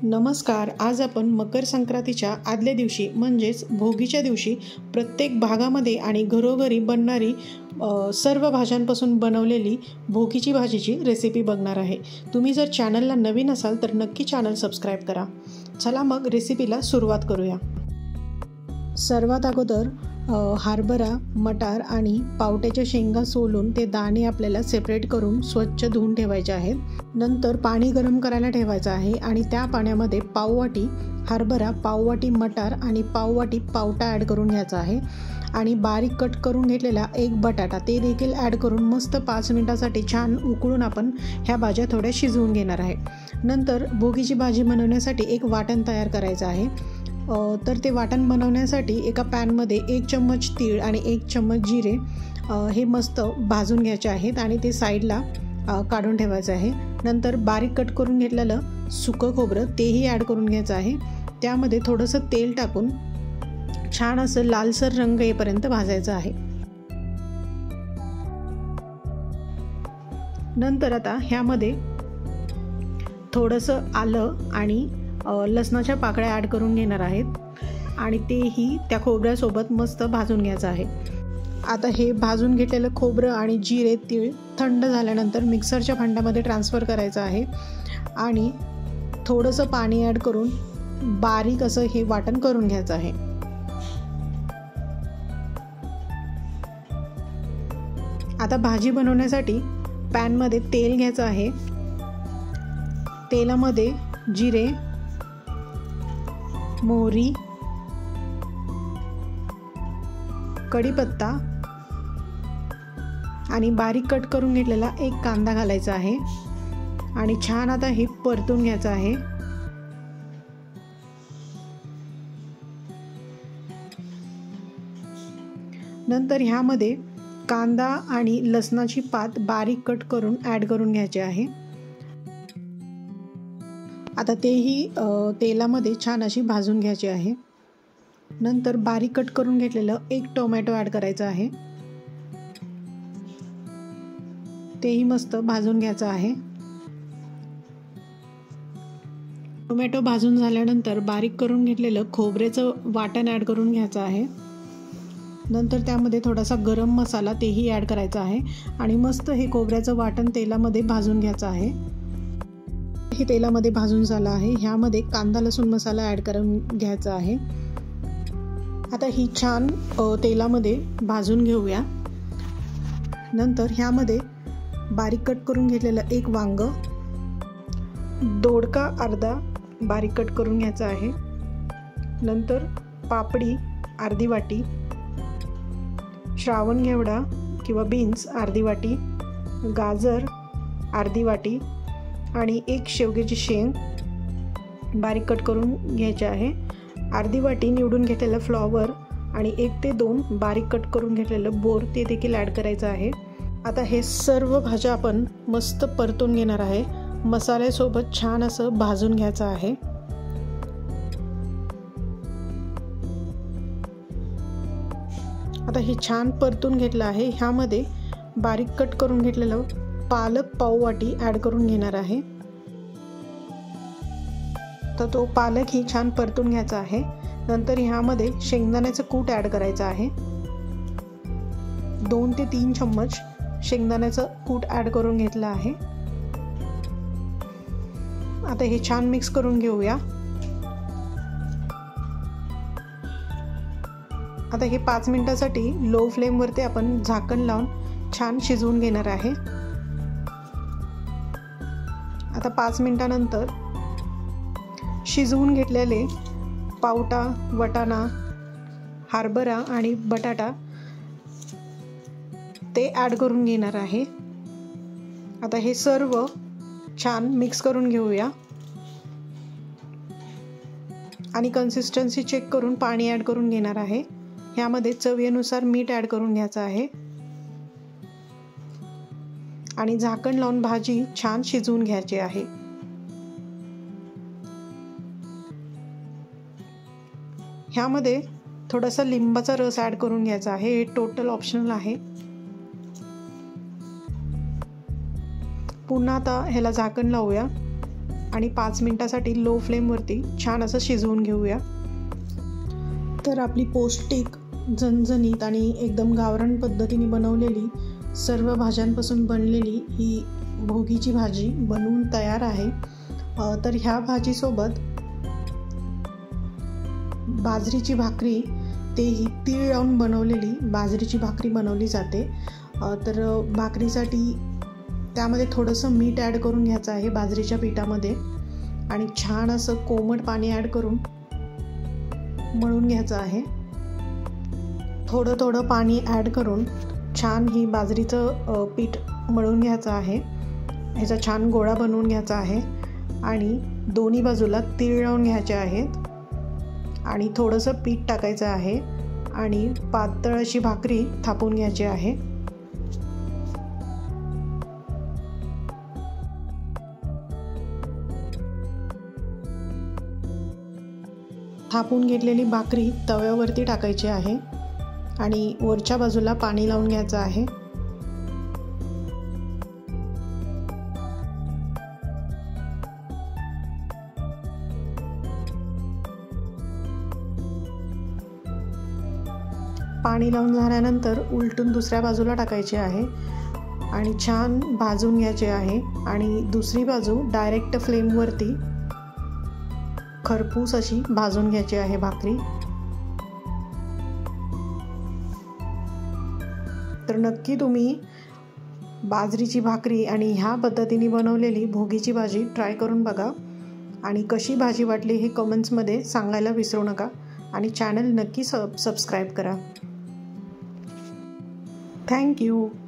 नमस्कार. आज आपण मकर संक्रांतीच्या आदल्या दिवशी म्हणजेच भोगीच्या दिवशी प्रत्येक भागामध्ये आणि घरोघरी बनणारी सर्व भाज्यांपासून बनवलेली भोगीची भाजीची रेसिपी बघणार आहे. तुम्ही जर चॅनलला नवीन असाल तर नक्की चॅनल सबस्क्राईब करा. चला मग रेसिपीला सुरुवात करूया. सर्वात अगोदर हरभरा, मटार आणि पावट्याच्या शेंगा सोलून ते दाणे आपल्याला सेपरेट करून स्वच्छ धुवून ठेवायचे आहेत. नंतर पाणी गरम करायला ठेवायचं आहे आणि त्या पाण्यामध्ये पाववाटी हरभरा, पाववाटी मटार आणि पाववाटी पावटा ॲड करून घ्यायचा आहे आणि बारीक कट करून घेतलेला एक बटाटा ते देखील ॲड करून मस्त 5 मिनिटासाठी छान उकळून आपण ह्या भाज्या थोड्या शिजवून घेणार आहे. नंतर भोगीची भाजी बनवण्यासाठी एक वाटण तयार करायचं आहे. तर ते वाटण बनवण्यासाठी एका पॅनमध्ये 1 चम्मच तीळ आणि 1 चम्मच जिरे हे मस्त भाजून घ्यायचे आहेत आणि ते साईडला काढून ठेवायचं आहे. नंतर बारीक कट करून घेतलेलं सुकं खोबरं तेही ॲड करून घ्यायचं आहे. त्यामध्ये थोडंसं तेल टाकून छान असं लालसर रंग येईपर्यंत भाजायचं आहे. नंतर आता ह्यामध्ये थोडंसं आलं आणि लसणाच्या पाकळ्या ॲड करून घेणार आहेत आणि तेही त्या खोबऱ्यासोबत मस्त भाजून घ्यायचं आहे. आता हे भाजून घेतलेलं खोबरं आणि जिरे तीळ थंड झाल्यानंतर मिक्सरच्या भांड्यामध्ये ट्रान्सफर करायचं आहे आणि थोडंसं पाणी ॲड करून बारीक असं हे वाटण करून घ्यायचं आहे. आता भाजी बनवण्यासाठी पॅनमध्ये तेल घ्यायचं आहे. तेलामध्ये जिरे, मोहरी, कढीपत्ता आणि बारीक कट करून घेतलेला एक कांदा घालायचा आहे आणि छान आता हे परतून घ्यायचं आहे. नंतर ह्यामध्ये कांदा आणि लसणाची पात बारीक कट करून ॲड करून घ्यायचे आहे. आता तेही तेलामध्ये छान अशी भाजून घ्यायची आहे. नंतर बारीक कट करून घेतलेलं एक टोमॅटो ॲड करायचं आहे. तेही मस्त भाजून घ्यायचं आहे. टोमॅटो भाजून झाल्यानंतर बारीक करून घेतलेलं खोबऱ्याचं वाटण ॲड करून घ्यायचं आहे. नंतर त्यामध्ये थोडासा गरम मसाला तेही ॲड करायचा आहे आणि मस्त हे खोबऱ्याचं वाटण तेलामध्ये भाजून घ्यायचं आहे. हे तेलामध्ये भाजून झालं आहे. ह्यामध्ये कांदा लसूण मसाला ॲड करून घ्यायचा आहे. आता ही छान तेलामध्ये भाजून घेऊया. नंतर ह्यामध्ये बारीक कट करून घेतलेलं एक वांग, दोडका अर्धा बारीक कट करून घ्यायचा आहे. नंतर पापडी अर्धी वाटी, श्रावण घेवडा किंवा बीन्स अर्धी वाटी, गाजर अर्धी वाटी आणि एक शेवग्याची शेंग बारीक कट करून घ्यायची आहे. अर्धी वाटी निवडून घेतलेलं फ्लॉवर आणि 1 ते 2 बारीक कट करून घेतलेलं बोर ते देखील ॲड करायचं आहे. आता हे सर्व भाज्या आपण मस्त परतून घेणार आहे. मसाल्यासोबत छान असं भाजून घ्यायचं आहे. आता हे छान परतून घेतलं आहे. ह्यामध्ये बारीक कट करून घेतलेलं पालक पाववाटी ॲड करून घेणार आहे. तर तो पालकही छान परतून घ्यायचा आहे. नंतर ह्यामध्ये शेंगदाण्याचं कूट ॲड करायचं आहे. 2 ते 3 चम्मच शेंगदाण्याचं कूट ॲड करून घेतलं आहे. आता हे छान मिक्स करून घेऊया. आता हे 5 मिनिटासाठी लो फ्लेमवरती आपण झाकण लावून छान शिजवून घेणार आहे. आता 5 मिनिटानंतर शिजवून घेतलेले पावटा, वटाणा, हरभरा आणि बटाटा ते ॲड करून घेणार आहे. आता हे सर्व छान मिक्स करून घेऊया आणि कन्सिस्टन्सी चेक करून पाणी ॲड करून घेणार आहे. ह्यामध्ये चवीनुसार मीठ ॲड करून घ्यायचं आहे आणि झाकण लावून भाजी छान शिजवून घ्यायची आहे. ह्यामध्ये थोडासा लिंबाचा रस ॲड करून घ्यायचा आहे. हे टोटल ऑप्शनल आहे. पुन्हा आता ह्याला झाकण लावूया आणि 5 मिनटासाठी लो फ्लेमवरती छान असं शिजवून घेऊया. तर आपली पौष्टिक, झणझणीत आणि एकदम गावरान पद्धतीने बनवलेली, सर्व भाज्यांपासून बनलेली ही भोगीची भाजी बनवून तयार आहे. तर ह्या भाजीसोबत बाजरीची भाकरी, तेही तीळ लावून बनवलेली बाजरीची भाकरी बनवली जाते. तर भाकरीसाठी त्यामध्ये थोडंसं मीठ ॲड करून घ्यायचं आहे बाजरीच्या पिठामध्ये आणि छान असं कोमट पाणी ॲड करून मळून घ्यायचं आहे. थोडं थोडं पाणी ॲड करून छान ही बाजरीचं पीठ मळून घ्यायचं आहे. ह्याचा छान गोळा बनवून घ्यायचा आहे आणि दोन्ही बाजूला तीळ लावून घ्यायचे आहेत आणि थोडंसं पीठ टाकायचं आहे आणि पातळ अशी भाकरी थापून घ्यायची आहे. थापून घेतलेली भाकरी तव्यावरती टाकायची आहे आणि वरच्या बाजूला पाणी लावून घ्यायचं आहे. पाणी लावून झाल्यानंतर उलटून दुसऱ्या बाजूला टाकायचे आहे आणि छान भाजून घ्यायचे आहे आणि दुसरी बाजू डायरेक्ट फ्लेमवरती खरपूस अशी भाजून घ्यायची आहे भाकरी. तर नक्की तुम्ही बाजरीची भाकरी आणि ह्या पद्धतीने बनवलेली भोगीची भाजी ट्राय करून बघा आणि कशी भाजी वाटली हे कमेंट्समध्ये सांगायला विसरू नका आणि चॅनल नक्की सबस्क्राईब करा. थँक्यू.